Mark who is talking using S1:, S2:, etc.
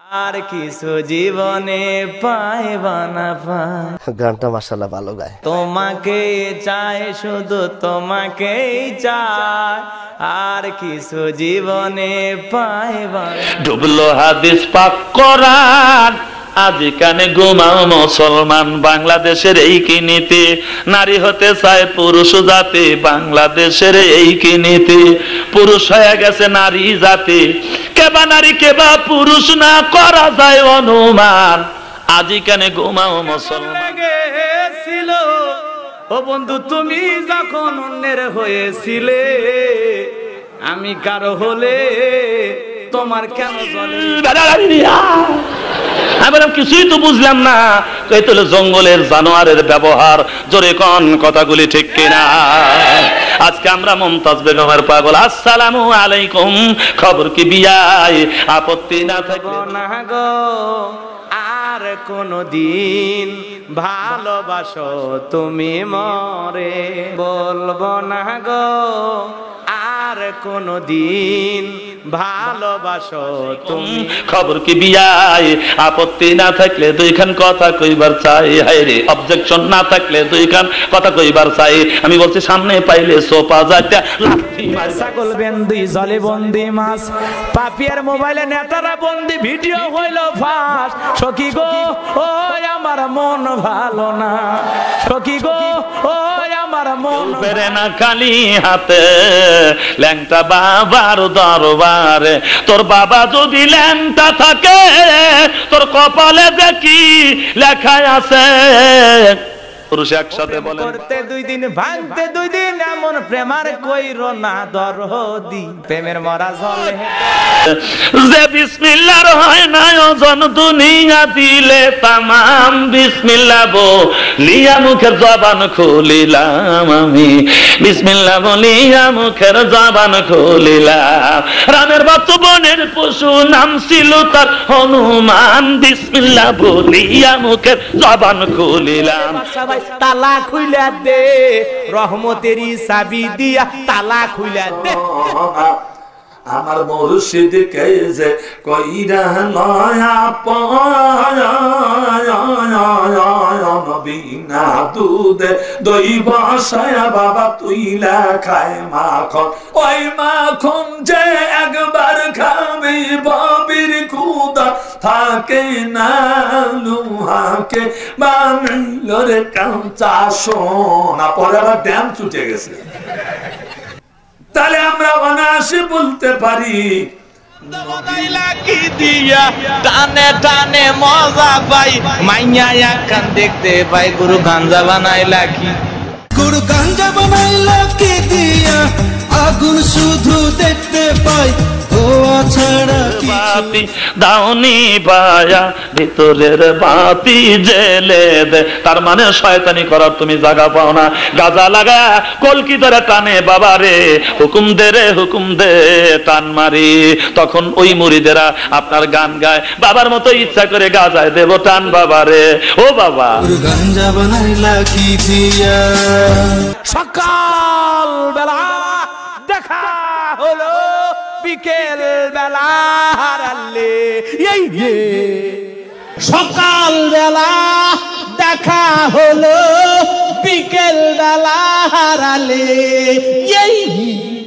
S1: আর কিছু জীবনে পাইবা না পাই।
S2: গানটা মাশাআল্লাহ ভালো গায়।
S1: তোমাকে চাই, শুধু তোমাকেই চাই, আর কিছু জীবনে পাইবা না।
S3: ডুবলো হাদিস পাক কোরআন, আজি কানে ঘুমাও মুসলমান। বাংলাদেশের এই কি নীতি, নারী হতে চায় পুরুষ জাতি। বাংলাদেশের এই কি নীতি, পুরুষ হয়ে গেছে নারী জাতি। কেবা নারী কেবা পুরুষ না করা যায় অনুমান। আজি কানে ঘুমাও মুসলমান।
S1: ছিল ও বন্ধু, তুমি যখন অন্যের হয়েছিলে, আমি কারো হলে তোমার কেন চলে?
S3: আমি বললাম কিছুই তো বুঝলাম না। এই তো জঙ্গলের জানোয়ারের ব্যবহার। জোরে কোন কথাগুলি ঠিক কিনা? আজকে আমরা মুমতাজ বেগমের পাগল। আসসালামু আলাইকুম, খবর কি বিয়াই? আপত্তি না থাকলে
S1: না গো আর কোনদিন ভালোবাসো তুমি মরে, বলবো না গো আর কোনদিন ভালোবাসো তুমি।
S3: খবর কি বিয়াই? আপত্তি না থাকলে দুইখান কথা কইবার চাই। হায় রে, অবজেকশন না থাকলে দুইখান কথা কইবার চাই। আমি বলছি সামনে পাইলে সোপা যাইতা লাঠি মারি।
S1: ছাগল বন্দি, জলে বন্দি মাছ, পাপিয়ার মোবাইলে নেতারা বন্দি, ভিডিও হইল ফাঁস। সখী গো ও আমার মন ভালো না, সখী গো ও আমার মন
S3: বেরে না খালি হাতে, ল্যাংটা বাবার দরবারে। তোর বাবা যদি ল্যাংটা থাকে, তোর কপালে দেখি লেখা আছে। পুরুষ একসাথে বলেন,
S1: করতে 2 দিন ভাঙতে 2 দিন, এমন প্রেমার কইরো না দরদি। প্রেমের মরা জলে
S3: যে বিসমিল্লাহর হয় না ওজন, দুনিয়া দিলে তামাম। বিসমিল্লাহ বলিয়া মুখের জবান খুলিলাম আমি, বিসমিল্লাহ বলিয়া মুখের জবান খুলিলাম। রামের বাচ্চা বনের পশু, নাম ছিল তার হনুমান। বিসমিল্লাহ বলিয়া মুখের জবান খুলিলাম।
S1: তালা খুইলা দে, রহমতেরই চাবি দিয়া তালা খুইলা দে।
S4: আমার মুর্শিদ কে যে কইরা নয়া বিনা দুধে দই বসায়া বাবা তুইলা খায় মাখন। ওই মাখন যে একবার খাবি বাবির খুদা থাকে না, লুহাকে বানাইল রে কাঁচা সোনা। পরে আবার ড্যাম ছুটে গেছে। তাহলে আমরা অনায়াসে বলতে পারি,
S1: টানে টানে মজা পাই, মাইয়া একখান দেখতে পাই। গুরু গাঞ্জা বানাইলা কি,
S5: গুরু গাঞ্জা বানাইলা কি দিয়া, আগুন শুধু দেখতে পাই, ধোয়া ছাড়া
S3: বাতি দাউনি পায়া, ভিতরের বাতি জেলে দে। তার মানে শয়তানি করার তুমি জায়গা পাও না। গাজা লাগা কলকি ধরে টানে বাবা রে, হুকুম দে রে হুকুম দে, টান মারি। তখন ওই মুরিদেরা আপনার গান গায়, বাবার মতো ইচ্ছা করে গাজায় দেব টান বাবা রে। ও বাবা,
S5: গুরু গাঞ্জা বানাইলা কি দিয়া।
S1: সকাল বেলা দেখা হলো, বিকেল বেলা হারালে। সকাল বেলা দেখা হলো, বিকেল বেলা হারালে।